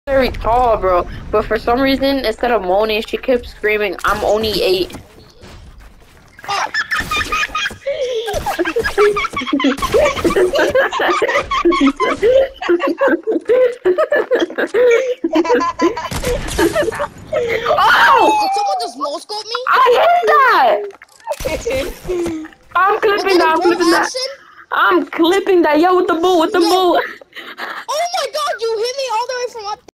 very tall, bro. But for some reason, instead of moaning, she kept screaming, "I'm only 8." Oh! Did someone just no scope me? I hit that! I'm Was clipping that that. a I'm bolt clipping that. action? I'm clipping that. Yo, with the bull. With the Yo. bull. Oh my god, you hit me all the way from up